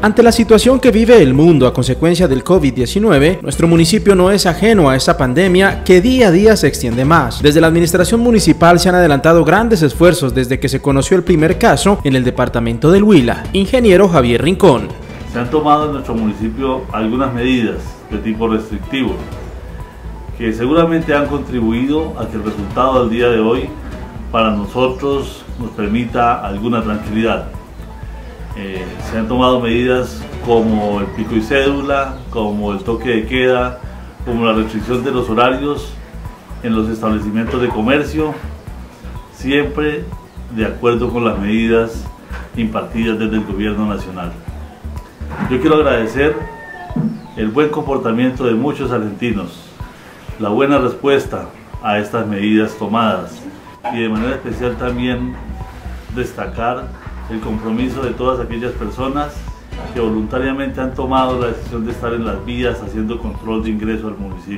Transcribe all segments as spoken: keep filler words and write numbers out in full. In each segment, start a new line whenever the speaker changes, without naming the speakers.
Ante la situación que vive el mundo a consecuencia del COVID diecinueve, nuestro municipio no es ajeno a esa pandemia que día a día se extiende más. Desde la administración municipal se han adelantado grandes esfuerzos desde que se conoció el primer caso en el departamento del Huila. Ingeniero Javier Rincón.
Se han tomado en nuestro municipio algunas medidas de tipo restrictivo que seguramente han contribuido a que el resultado del día de hoy para nosotros nos permita alguna tranquilidad. Eh, se han tomado medidas como el pico y cédula, como el toque de queda, como la restricción de los horarios en los establecimientos de comercio, siempre de acuerdo con las medidas impartidas desde el gobierno nacional. Yo quiero agradecer el buen comportamiento de muchos argentinos, la buena respuesta a estas medidas tomadas y de manera especial también destacar el compromiso de todas aquellas personas que voluntariamente han tomado la decisión de estar en las vías haciendo control de ingreso al municipio,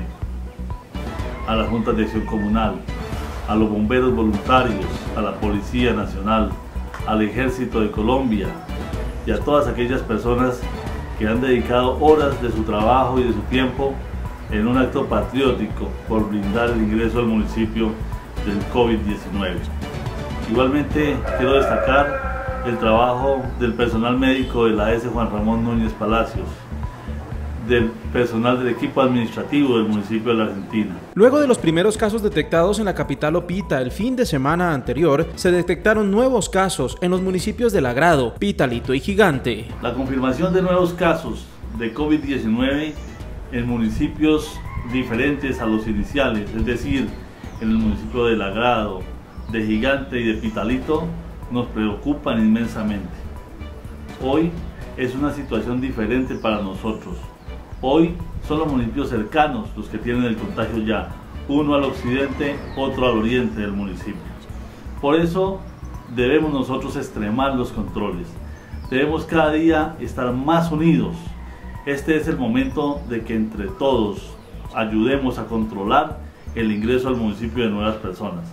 a las juntas de acción comunal, a los bomberos voluntarios, a la Policía Nacional, al Ejército de Colombia y a todas aquellas personas que han dedicado horas de su trabajo y de su tiempo en un acto patriótico por brindar el ingreso al municipio del COVID diecinueve. Igualmente quiero destacar el trabajo del personal médico de la A S Juan Ramón Núñez Palacios, del personal del equipo administrativo del municipio de La Argentina.
Luego de los primeros casos detectados en la capital Opita el fin de semana anterior, se detectaron nuevos casos en los municipios de Lagrado, Pitalito y Gigante.
La confirmación de nuevos casos de COVID diecinueve en municipios diferentes a los iniciales, es decir, en el municipio de Lagrado, de Gigante y de Pitalito, nos preocupan inmensamente. Hoy es una situación diferente para nosotros. Hoy son los municipios cercanos los que tienen el contagio ya, uno al occidente, otro al oriente del municipio. Por eso debemos nosotros extremar los controles. Debemos cada día estar más unidos. Este es el momento de que entre todos ayudemos a controlar el ingreso al municipio de nuevas personas.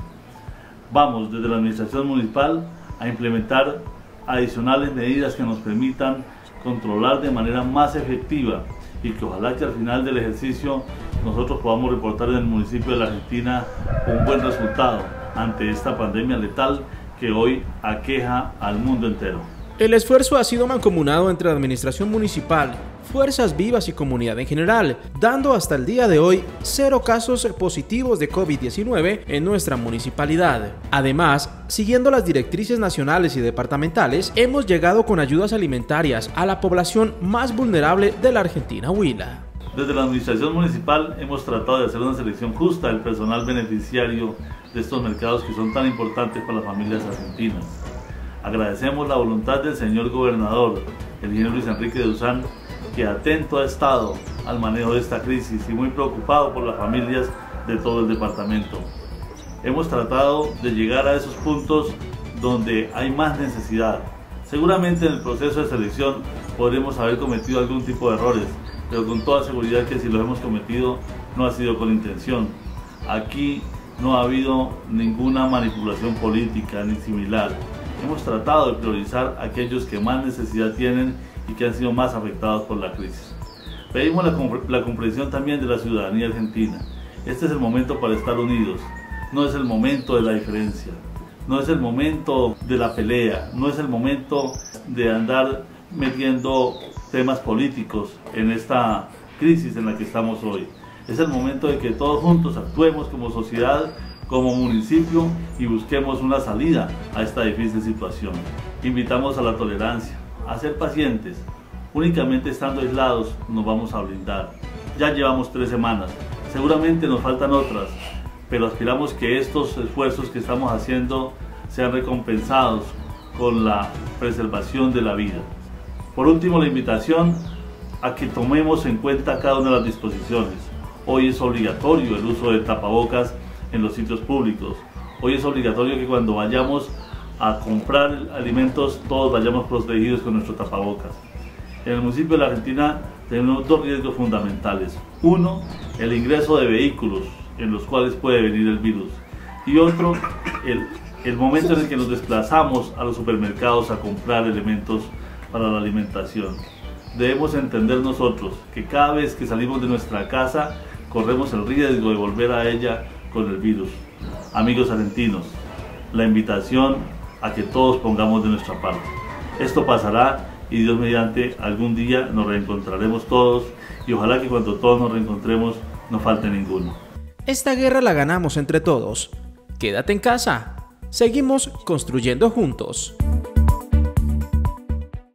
Vamos desde la administración municipal a implementar adicionales medidas que nos permitan controlar de manera más efectiva y que ojalá que al final del ejercicio nosotros podamos reportar en el municipio de La Argentina un buen resultado ante esta pandemia letal que hoy aqueja al mundo entero.
El esfuerzo ha sido mancomunado entre la administración municipal, Fuerzas Vivas y comunidad en general, dando hasta el día de hoy cero casos positivos de COVID diecinueve en nuestra municipalidad. Además, siguiendo las directrices nacionales y departamentales, hemos llegado con ayudas alimentarias a la población más vulnerable de la Argentina Huila.
Desde la administración municipal hemos tratado de hacer una selección justa del personal beneficiario de estos mercados que son tan importantes para las familias argentinas. Agradecemos la voluntad del señor gobernador, el ingeniero Luis Enrique de Usán, que atento ha estado al manejo de esta crisis y muy preocupado por las familias de todo el departamento. Hemos tratado de llegar a esos puntos donde hay más necesidad. Seguramente en el proceso de selección podremos haber cometido algún tipo de errores, pero con toda seguridad que si los hemos cometido no ha sido con intención. Aquí no ha habido ninguna manipulación política ni similar. Hemos tratado de priorizar a aquellos que más necesidad tienen y que han sido más afectados por la crisis. Pedimos la, la comprensión también de la ciudadanía argentina. Este es el momento para estar unidos, no es el momento de la diferencia, no es el momento de la pelea, no es el momento de andar metiendo temas políticos en esta crisis en la que estamos hoy. Es el momento de que todos juntos actuemos como sociedad, como municipio y busquemos una salida a esta difícil situación. Invitamos a la tolerancia, a ser pacientes. Únicamente estando aislados nos vamos a blindar. Ya llevamos tres semanas, seguramente nos faltan otras, pero aspiramos que estos esfuerzos que estamos haciendo sean recompensados con la preservación de la vida. Por último, la invitación a que tomemos en cuenta cada una de las disposiciones. Hoy es obligatorio el uso de tapabocas en los sitios públicos. Hoy es obligatorio que cuando vayamos a comprar alimentos todos vayamos protegidos con nuestro tapabocas. En el municipio de La Argentina tenemos dos riesgos fundamentales. Uno, el ingreso de vehículos en los cuales puede venir el virus. Y otro, el, el momento en el que nos desplazamos a los supermercados a comprar elementos para la alimentación. debemos entender nosotros que cada vez que salimos de nuestra casa corremos el riesgo de volver a ella con el virus. Amigos argentinos, la invitación a que todos pongamos de nuestra parte. Esto pasará y Dios mediante algún día nos reencontraremos todos y ojalá que cuando todos nos reencontremos no falte ninguno.
Esta guerra la ganamos entre todos. Quédate en casa. Seguimos construyendo juntos.